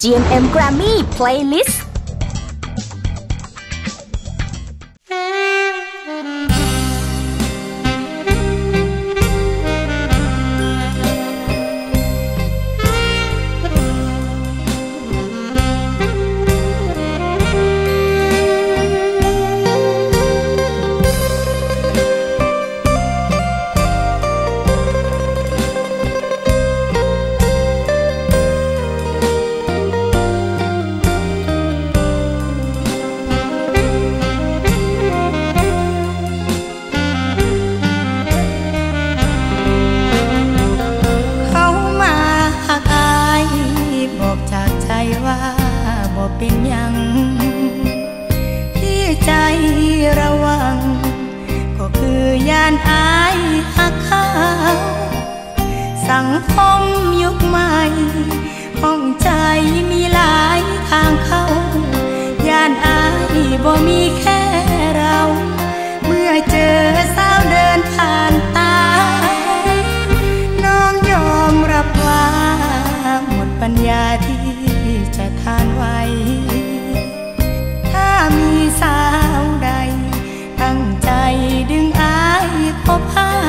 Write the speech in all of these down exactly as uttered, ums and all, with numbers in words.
จี เอ็ม เอ็ม Grammy Playlistสังคมยุคใหม่ห้องใจมีหลายทางเข้าย่านอายบ่มีแค่เราเมื่อเจอสาวเดินผ่านตาน้องยอมรับว่าหมดปัญญาที่จะทานไว้ถ้ามีสาวใดตั้งใจดึงอายคบหา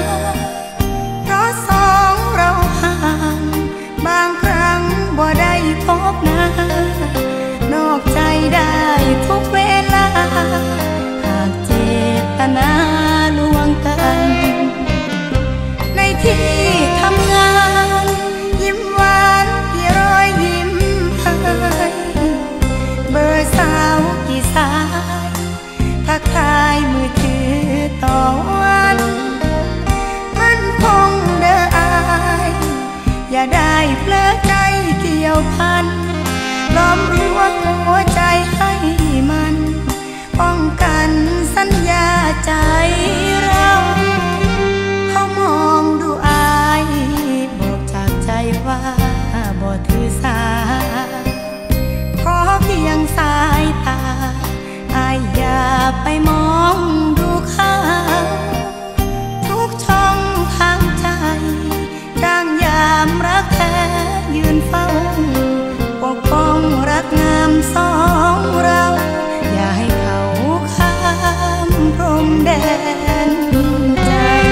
บางครั้งบ่ได้พบหน้านอกใจได้ทุกเวลาหากเจตนาลวงกันในที่ทำงานยิ้มหวานกี่รอยยิ้มให้เบอร์สาวกี่สายทักทายมือถือต่อวันมันคงเด้ออายอย่าได้เพลอใจเกี่ยวพันล้อมรั้วหัวใจให้มันป้องกันสัญญาใจเราเขามองดูอายบอกจากใจว่าบ่ถือสาขอเพียงสายตาอายอย่าไปมองดูเขาทุกช่องทางใจกลางยามรักแท้ยืนเฝ้าปกป้องรักงามสองเราอย่าให้เขาข้ามพรมแดนใจ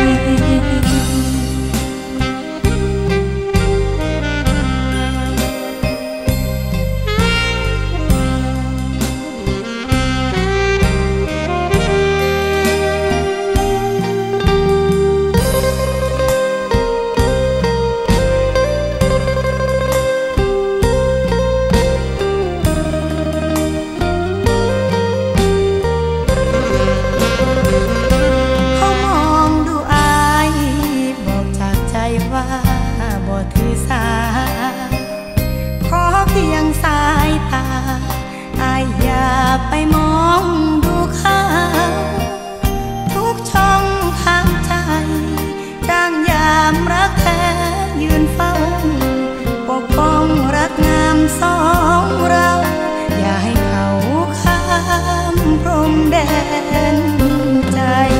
สายตาอายอย่าไปมองดูเขาทุกช่องทางใจกลางยามรักแท้ยืนเฝ้าปกป้องรักงามสองเราอย่าให้เขาข้ามพรมแดนใจ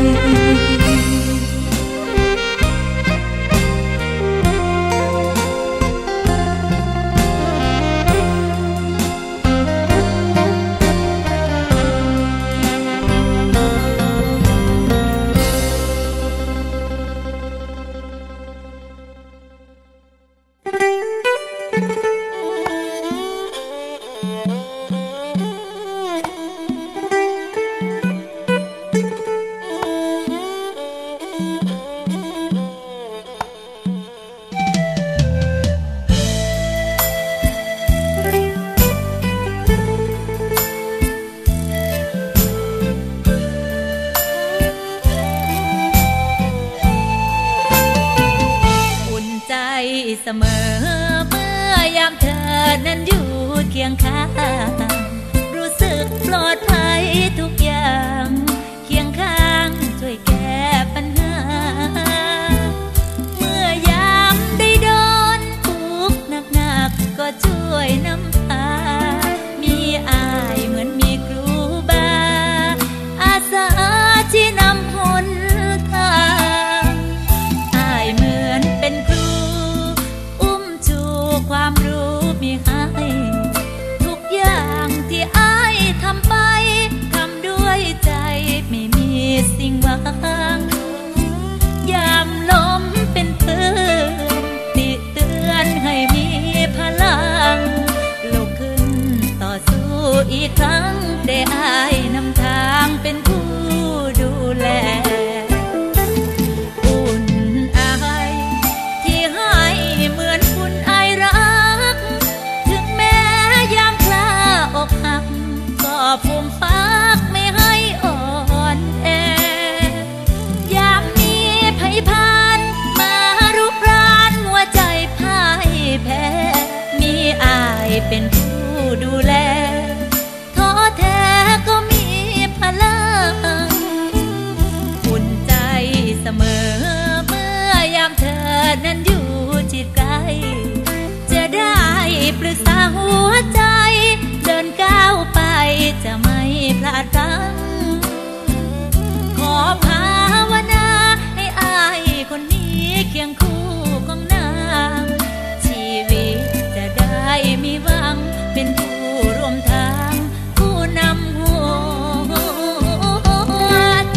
เสมอเมื่อยามเธอนั้นอยู่เคียงข้างรู้สึกปลอดภัยทุกอย่างเคียงข้างช่วยแก้ปัญหาเมื่อยามได้โดนทุกข์หนักๆก็ช่วยน้ำตามีอายเหมือนมีครูบาอาสาที่นำหนทางอายเหมือนเป็นครูความรู้มีให้เป็นผู้ดูแลท้อแท้ก็มีพลังอุ่นใจเสมอเมื่อยามเธอนั้นอยู่จิตใกล้จะได้ปรึกษาหัวใจเดินก้าวไปจะไม่พลาดพลั้งขอภาวนาให้อายคนนี้เคียงคู่ของนางชีวิตจะได้มีหวังเป็นผู้ร่วมทางผู้นำหัวใจ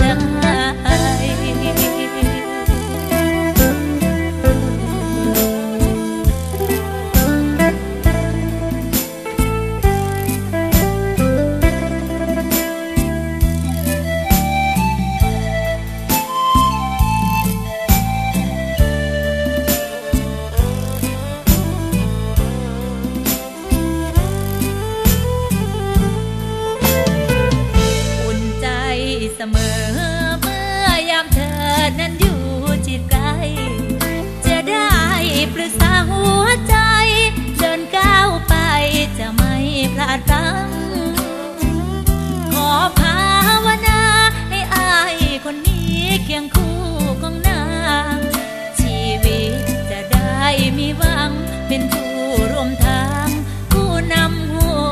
เสมอเมื่อยามเธอนั้นอยู่จิตใกล้จะได้ปรึกษาหัวใจเดินก้าวไปจะไม่พลาดพลั้งขอภาวนาให้อายคนนี้เคียงคู่ของนางชีวิตจะได้มีหวังเป็นผู้ร่วมทางผู้นำหัว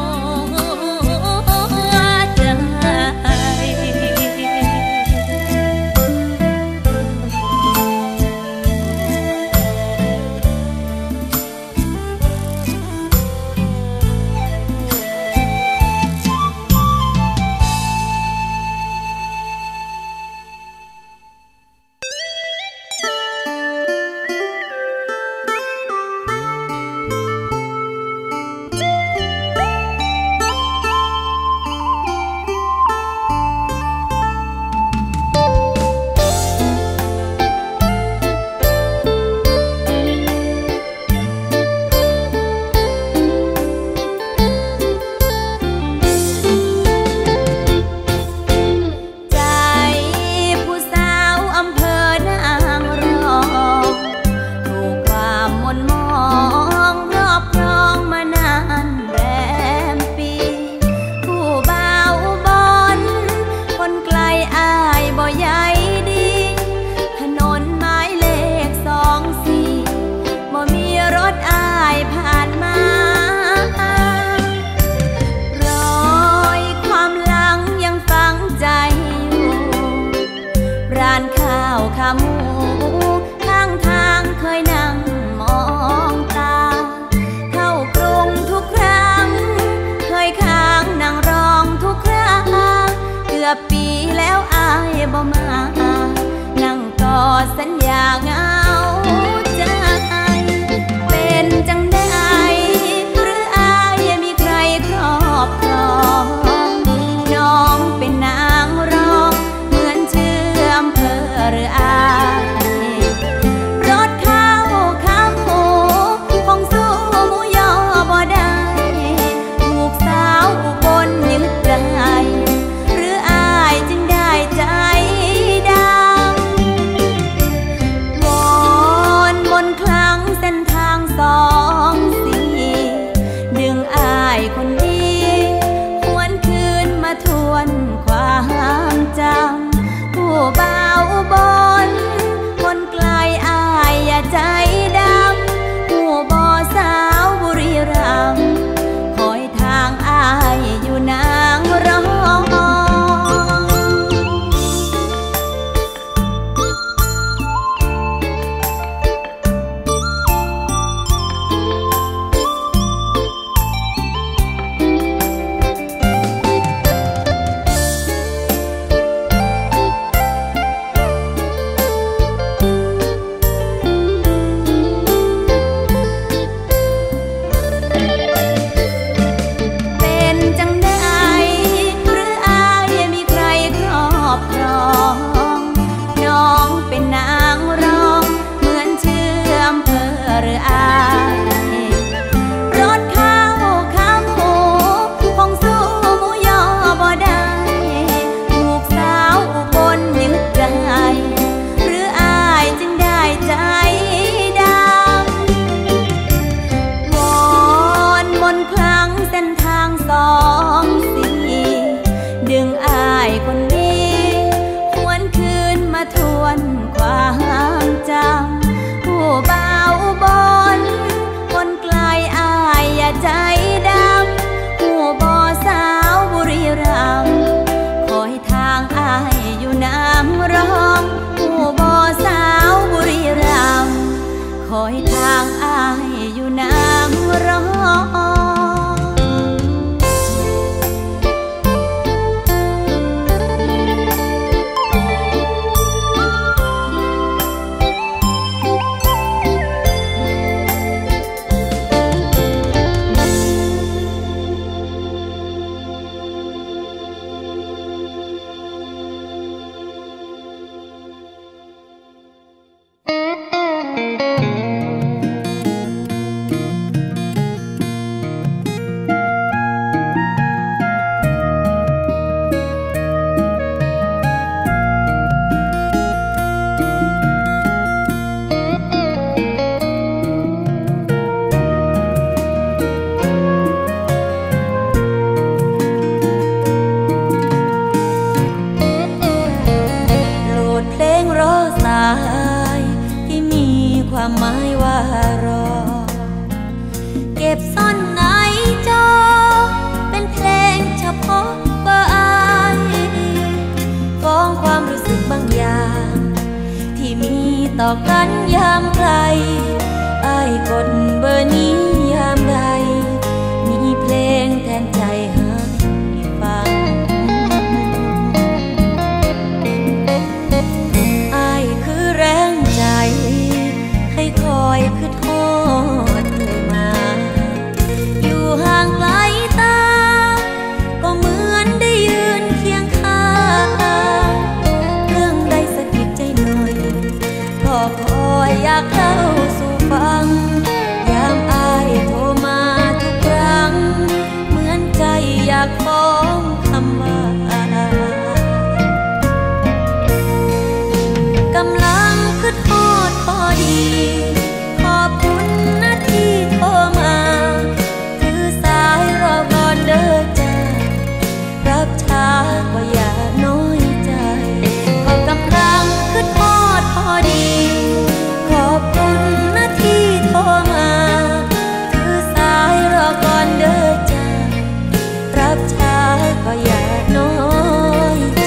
ใจปีแล้วอายบ่มานั่งกอดสัญญาเหงาใจเป็นจังได้หรืออายมีใครครอบครองน้องเป็นนางรองเหมือนชื่ออำเภอหรืออายรถเข้าขาหมูคงสู้หมูยอบ่ได้ถูกสาวอุบลยึดได้ใจดำวอต่อกันยามไกลอ้ายกดเบอร์นี้ยามใดมีเพลงแทนใจให้ฟังอ้ายคือแรงใจให้คอยคือโทษเลยมาอยู่ห่างไกลตาก็เหมือนได้ยืนเคียงข้างเรื่องใดสะกิดใจหน่อยก็คอยอยากเล่าสู่ฟังยามอ้ายโทรมาทุกครั้งเหมือนใจอยากฟ้องคำว่ากำลังคือโทษพอดีขอบคุณนะที่โทรมาถือสายรอก่อนเด้อจ้ารับช้าก็อย่าน้อยใจก็กำลังคือโทษพอดีขอบคุณนะที่โทรมาถือสายรอก่อนเด้อจ้ารับช้าก็อย่าน้อยใจ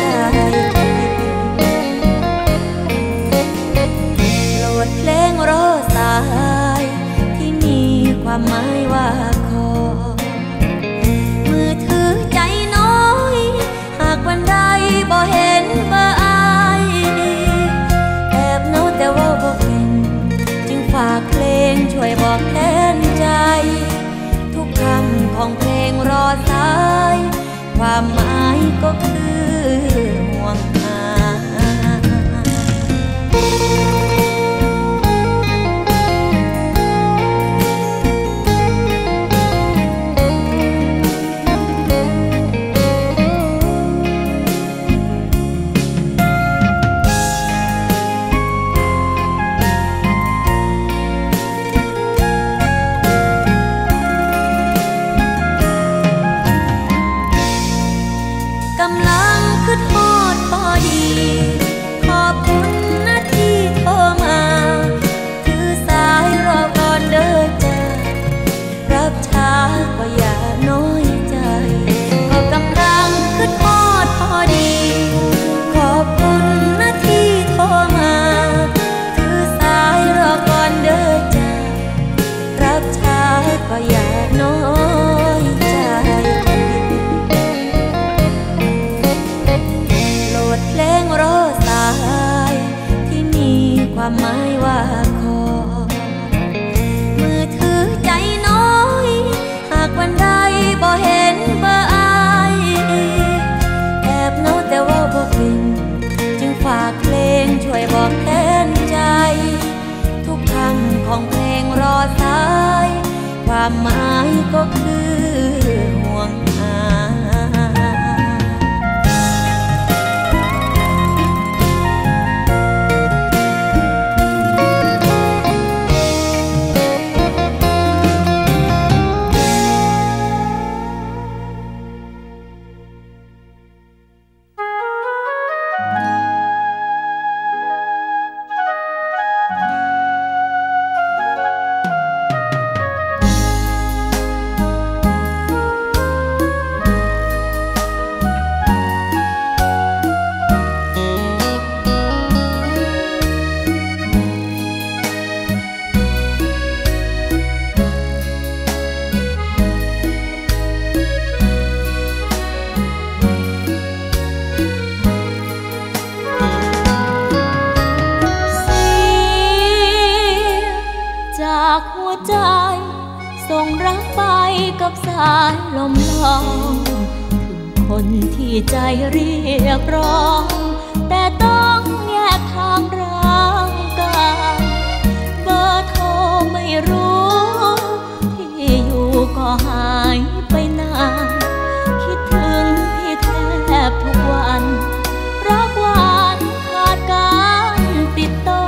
โหลดเพลงรอสายที่มีความหมายว่าขอมือถือใจน้อยหากวันใดบ่เห็นเบอร์อายแอบเหงาแต่ว่าบ่เป็นจึงฝากเพลงช่วยบอกแทนใจทุกคำของเพลงรอสายความหมายก็คือห่วงหากำลังคือโทษพอดีขอบคุณนะที่โทรมาถือสายรอก่อนเด้อจ้ารับช้าก็อย่าน้อยใจก็กำลังคือโทษพอดีขอบคุณนะที่โทรมาถือสายรอก่อนเด้อจ้ารับช้าก็อย่าน้อยใจโหลดเพลงรอสายที่มีความหมายว่าขอมือถือใจน้อยหากวันใดบ่เห็นเบอร์อายแอบเหงาแต่ว่าบ่เป็นจึงฝากเพลงช่วยบอกแทนใจทุกคำของเพลงรอสายความหมายก็คือห่วงหาจากหัวใจส่งรักไปกับสายลมลองถึงคนที่ใจเรียกร้องแต่ต้องแยกทางร่างกายเบอร์โทรไม่รู้ที่อยู่ก็หายไปนานคิดถึงพี่แทบทุกวันรักหวานขาดการติดต่อ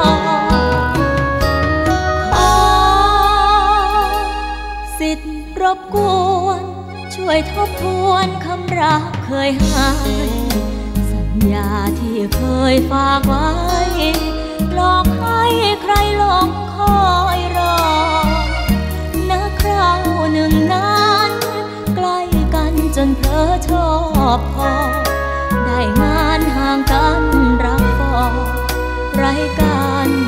สิทธิ์รบกวนช่วยทบทวนคำรักเคยให้สัญญาที่เคยฝากไว้หลอกให้ใครหลงคอยรอนะคราวหนึ่งนั้นใกล้กันจนเพ้อชอบพอได้งานห่างกันรักฟอไร้การ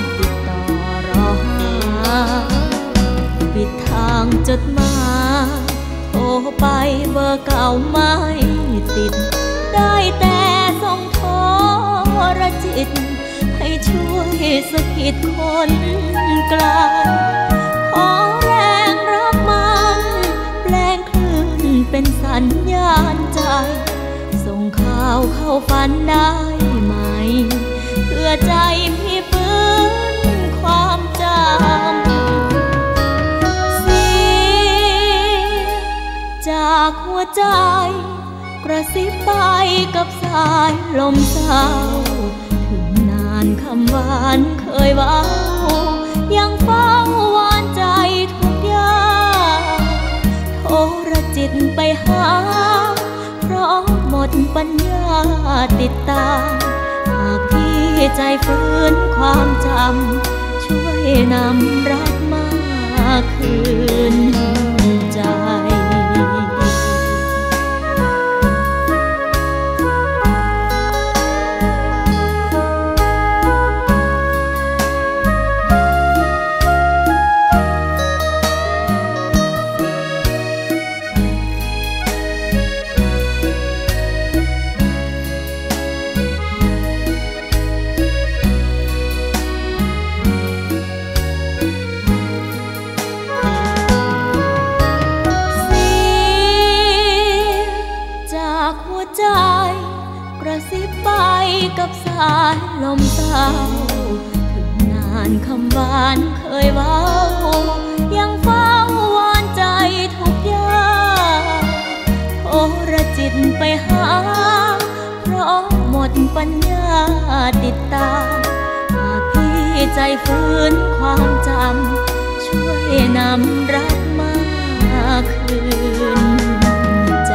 จดหมายโทรไปเบอร์เก่าไม่ติดได้แต่ส่งโทรจิตให้ช่วยสะกิดคนไกลขอแรงรับมันแปลงคลื่นเป็นสัญญาณใจส่งข่าวเข้าฝันได้ไหมเพื่อใจพี่ฟื้นความจำเสียจากหัวใจกระซิบไปกับสายลมเศร้าถึงนานคำหวานเคยเว้ายังเฝ้าหวานใจทุกอย่างโทรจิตไปหาเพราะหมดปัญญาติดตามหากพี่ใจฟื้นความจำช่วยนำรักมาคืนใจกระซิบไปกับสายลมเศร้าถึงนานคำหวานเคยเว้ายังเฝ้าวอนใจทุกอย่างโทรจิตไปหาเพราะหมดปัญญาติดตามหากพี่ใจฟื้นความจำช่วยนำรักมาคืนใจ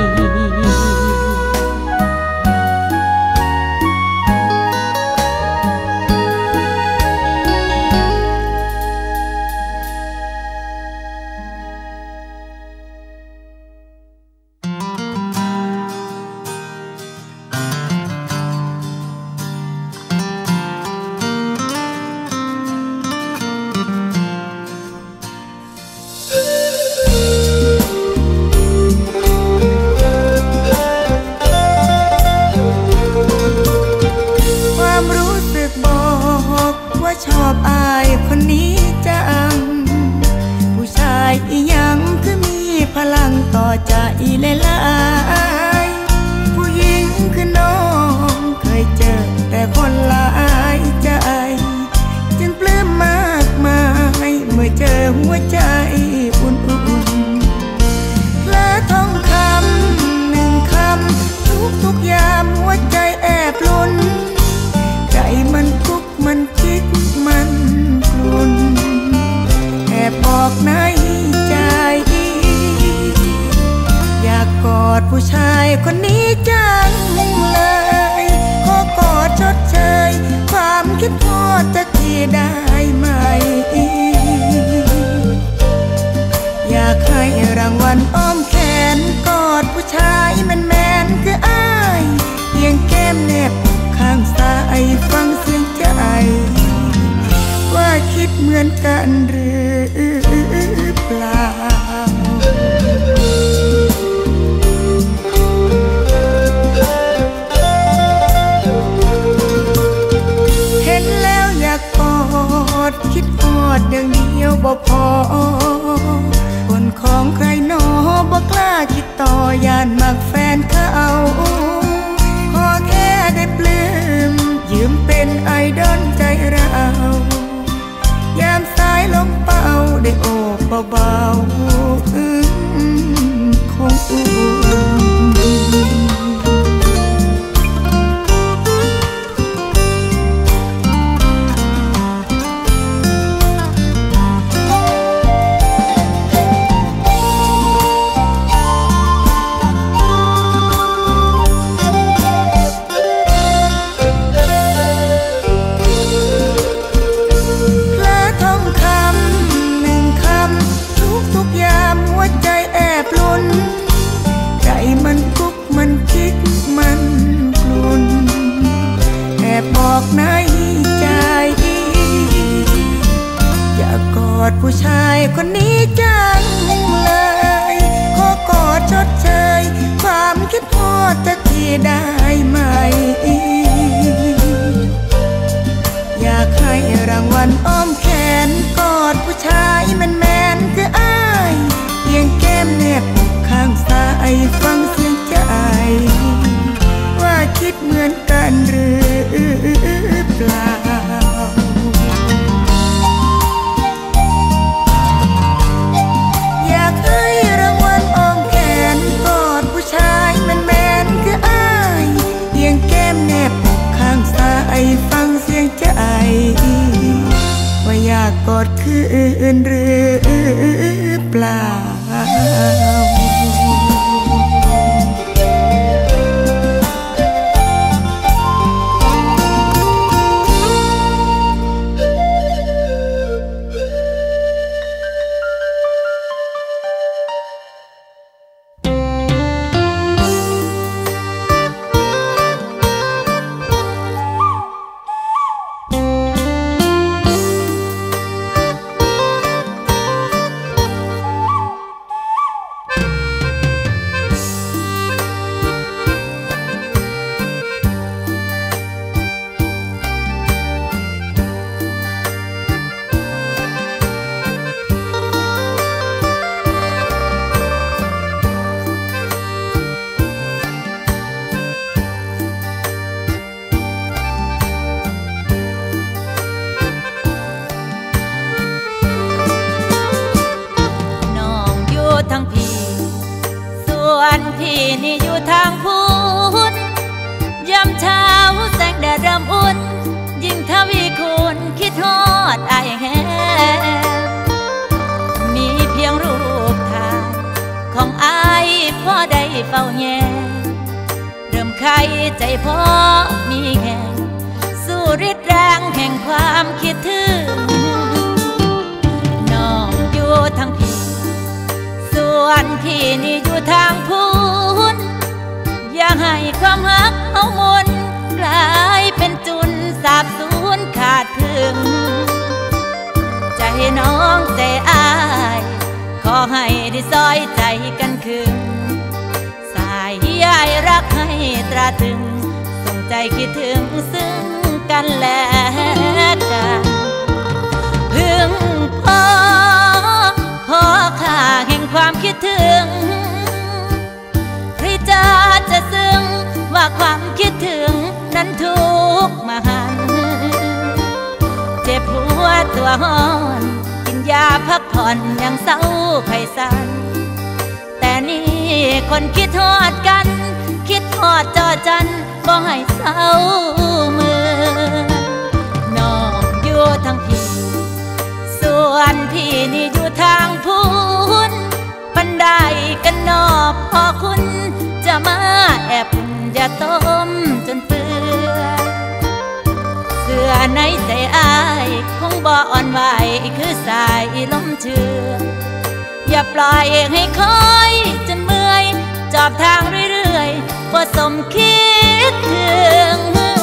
ชอบอายคนนี้จังผู้ชายอีหยังคือมีพลังต่อใจหลายๆผู้หญิงคือน้องเคยเจอแต่คนหลายใจจึงปลื้มมากมายเมื่อเจอหัวใจอุ่นๆและท่องคำหนึ่งคำทุกทุกยามหัวใจแอบลุ้นใจมันกุกมันคิดมันกลุ่นแอบบอกในใจอยากกอดผู้ชายคนนี้จังเลยขอกอดชดเชยความคิดทอดจะกี่ได้ไหมอยากให้รางวัลอ้อมแขนกอดผู้ชายแมนๆคืออ้ายเพียงแก้มแนบข้างซ้ายฟังเสียงใจว่าคิดเหมือนกันหรือเปล่าเห็นแล้วอยากกอดคิดกอดอย่างเดียวบ่พอคนของใครหนอบ่กอื่นหรือเปล่าพี่นี่อยู่ทางพุนยามเช้าแสงแดดรำอุ่นยิ่งทวีคูณคิดฮอดอายแฮมีเพียงรูปถ่ายของอายพอได้เฝ้าแย่เริ่มไข้ใจพอมีแห่งสู้ฤทธิ์แรงแห่งความคิดถึงน้องอยู่ทางพี่ส่วนพี่นี่อยู่ทางพุนอย่าให้ความรักเอามนกลายเป็นจุนสาบสูญขาดถึงใจน้องใจอายขอให้ได้ซอยใจกันคืนสายใยรักให้ตราถึงส่งใจคิดถึงซึ่งกันและกันพึงพอพอค่าแห่งความคิดถึงใครจะจะซึ้งว่าความคิดถึงนั้นทุกมหันเจ็บหัวตัวห้อนกินยาพักผ่อนยังเศร้าไข้สันแต่นี่คนคิดทอดกันคิดทอดจอจันบ่ให้เศร้ามือน้องอยู่ทางพี่ส่วนพี่นี่อยู่ทางพุนปันได้กันนอบพอคุณจะมาแอบอุ่นอย่าต้มจนเปื่อยเสื้อในใจอายคงบ่อ่อนไหวคือสายลมเชื่ออย่าปล่อยให้คอยจนเมื่อยจอบทางเรื่อยๆบ่สมคิดถึง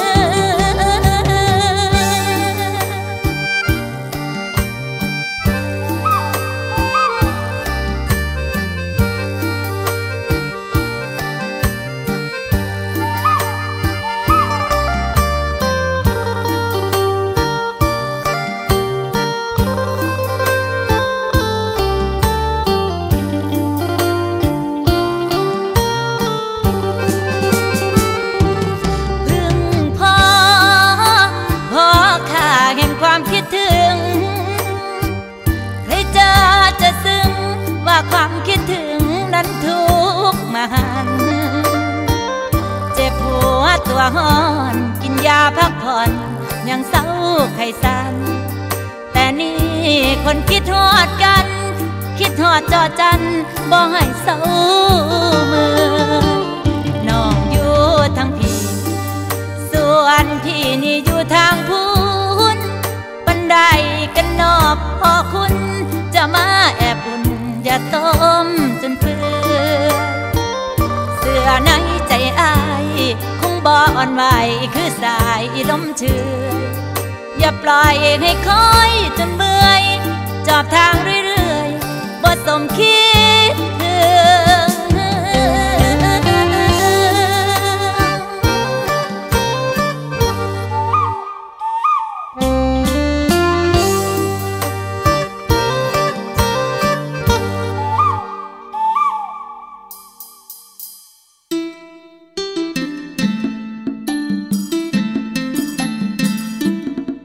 ความคิดถึงนั้นทุกมหันเจ็บหัวตัวห้อนกินยาพักผ่อนยังเศร้าไข้สันแต่นี่คนคิดทอดกันคิดทอดจอจันบ่ให้เศร้ามือน้องอยู่ทางพี่ส่วนพี่นี่อยู่ทางพุนปันได้กันนอบพอคุณจะมาแอบอุ่นอย่าต้มจนเปื่อยเสื้อในใจอายคงบ่อ่อนไหวคือสายลมเชื่ออย่าปล่อยให้คอยจนเมื่อยจอบทางเรื่อยๆบ่สมคิดถึง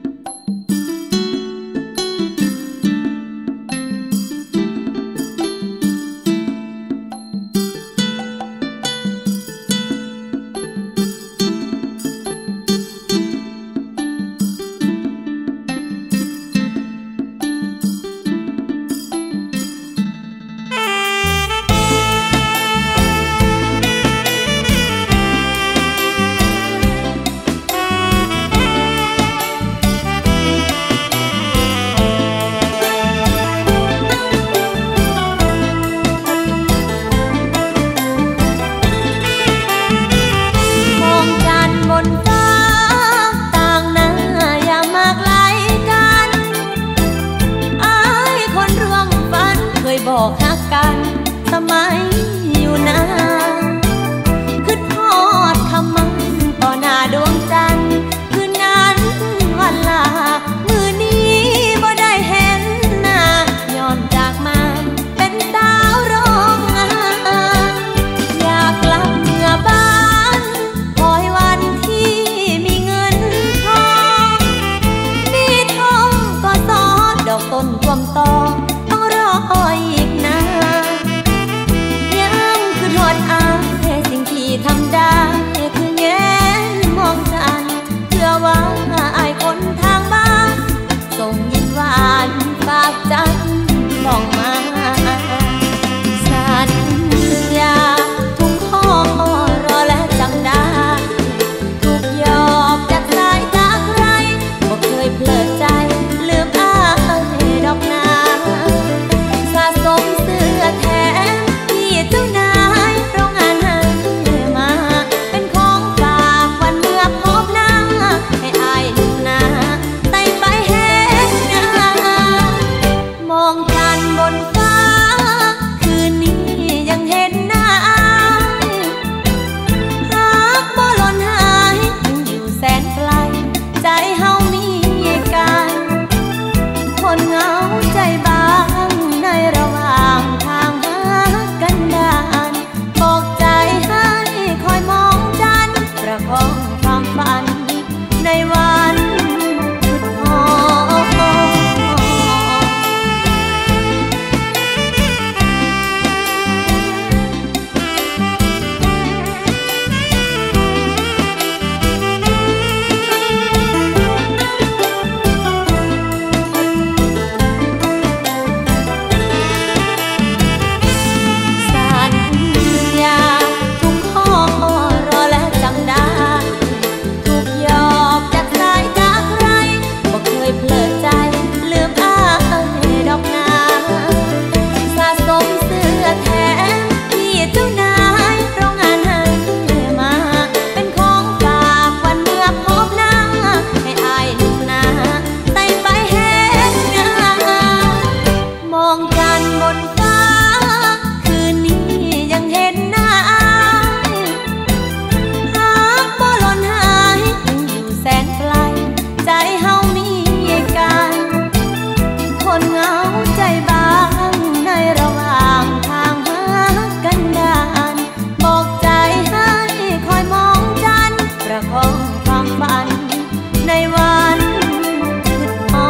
เทำได้คือแง้มมองจันเพื่อว่าอายคนทางบ้านส่งยิ้มหวานฝากจันบอกมาสัญญาทุกข้อรอและจำได้ทุกยอมจากสายตาใครบ่เคยเพลิดใจลืมอายดอกนาสะสมเสื้อแถมที่เจ้านายโรงงานให้มาเป็นของฝากวันเมื่อพบหน้าให้อายลืมหน้าไต่ไปเห็นหน้ามองจันทร์บนฟ้าคืนนี้ยังเห็นหน้าหากบ่หล่นหายยังอยู่แสนไกลใจเฮามีกันคนเหงาใจบางในระหว่างทางหากันดานบอกใจให้คอยมองจันทร์ประคองความฝันในวันสุดท้อสัญญาทุกข้อรอและจำได้ทุกยอมจากสายตาใครบ่เคยเพลิดใจลืมอายดอกนาสะสมเสื้อแถมที่เจ้านายโรงงานให้มาเป็นของฝากวันเมื่อพบหน้าให้อายลืมหน้าไต่ไปเห็นหน้ามองจันทร์บนฟ้าคืนนี้ยังเห็นหน้าหากบ่หล่นหายยังอยู่แสนไกลใจเฮามีกันคนเหงาใจบางในระหว่างทางหากันดานบอกใจให้คอยมองจันทร์ประคองความฝันในวันสุดท้อ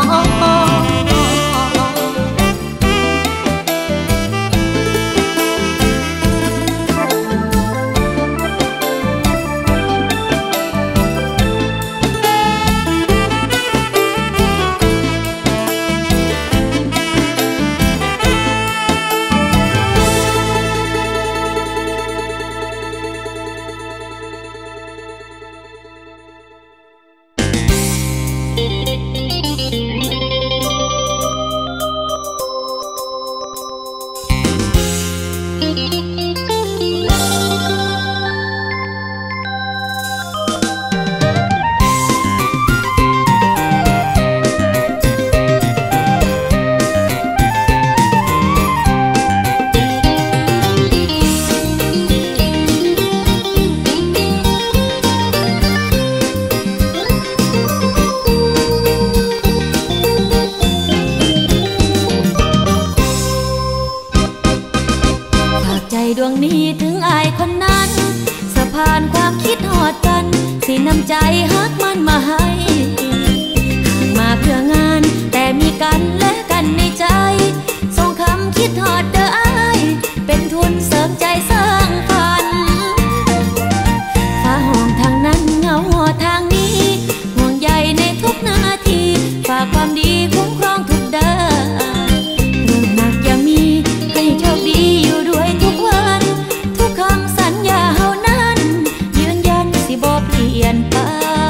ดวงนี้ถึงอายคนนั้นสะพานความคิดหอดกันสินำใจฮักมันมาให้ห่างมาเพื่องานแต่มีกันและกันในใจส่งคำคิดหอดเด้ออายเป็นทุนเสริมใจสร้างฝันฟ้าห้องทางนั้นเงาหอทางนี้ห่วงใยในทุกนาทีฝากความดีคุ้มครองทุกเด้อเรื่องหนักอย่ามีให้โชคดีอยู่ด้วยทุกวันทุกคำสัญญาเฮานั้นยืนยันสิบ่เปลี่ยนไป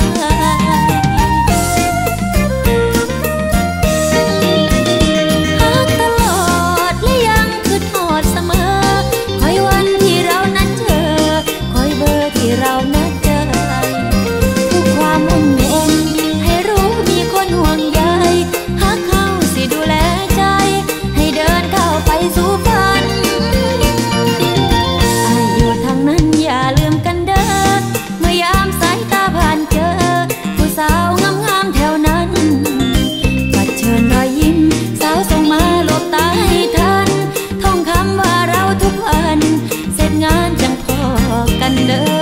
ฮักตลอดและยังคิดฮอดเสมอคอยวันที่เรานั้นเจอคอยเบอร์ที่เรานัดเจอทุกความอุ่นอุ่นให้รู้มีคนห่วงใยฮักเขาสิดูแลใจให้เดินเข้าไปสู่ฝันอายอยู่ทางนั้นอย่าลืมกันเด้อเมื่อยามสายตาผ่านเจอผู้สาวงามๆแถวนั้นบัดเชิญรอยยิ้มสาวส่งมาหลบตาให้ทันท่องคำว่าเราทุกวันเสร็จงานจังพอกันเด้อ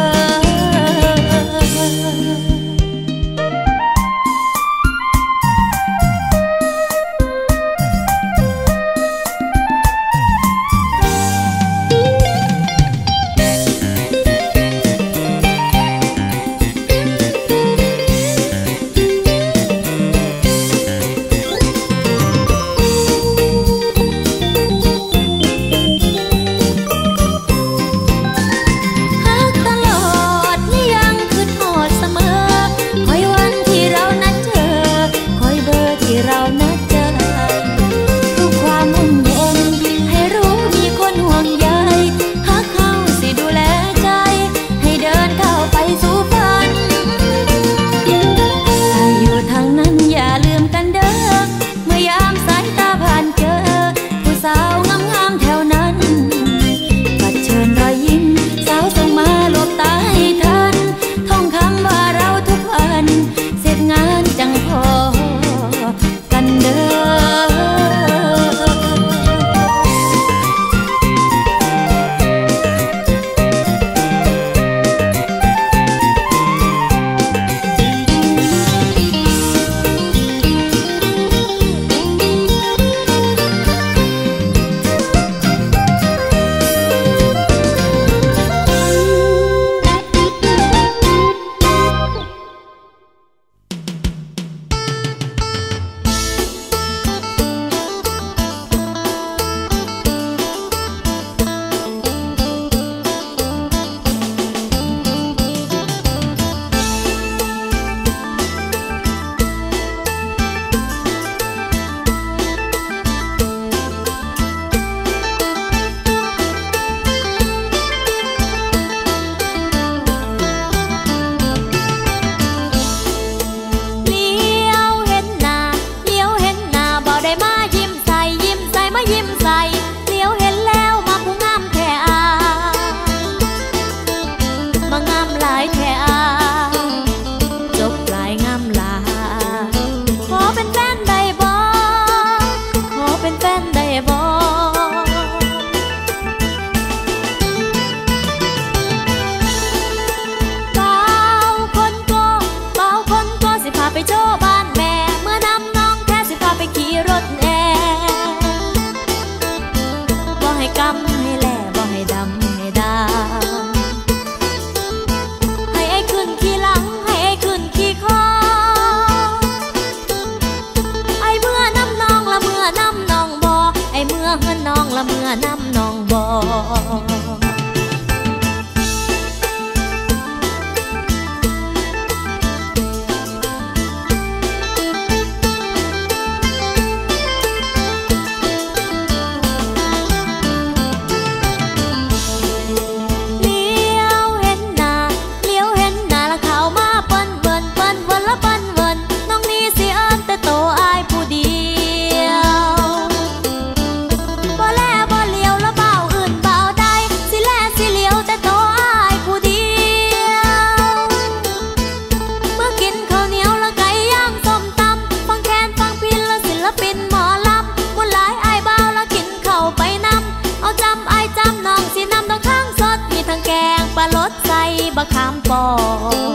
ปลาลดใส่บะขามปอง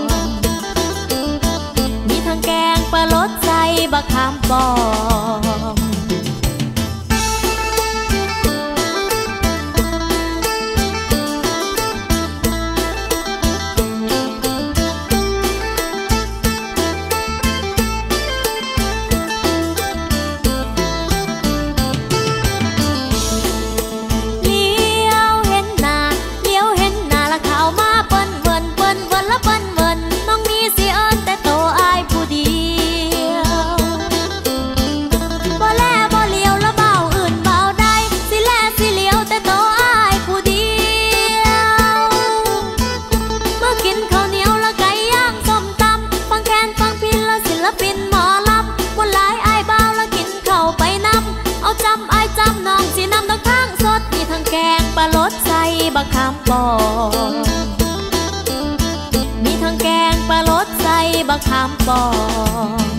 มีทั้งแกงปลาลดใส่บะขามปองบะขามปองมีทั้งแกงปลาลดใส่บะขามปอง